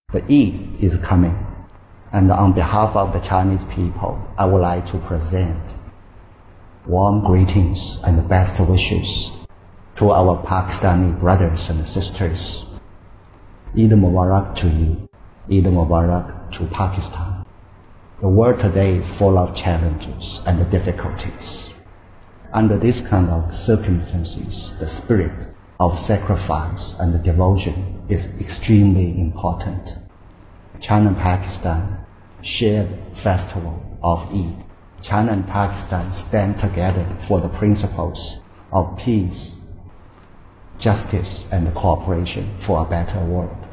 The Eid is coming, and on behalf of the Chinese people, I would like to present warm greetings and best wishes to our Pakistani brothers and sisters. Eid Mubarak to you. Eid Mubarak to Pakistan. The world today is full of challenges and difficulties. Under these kind of circumstances, the spirit of sacrifice and devotion is extremely important. China and Pakistan share the festival of Eid. China and Pakistan stand together for the principles of peace, justice, and cooperation for a better world.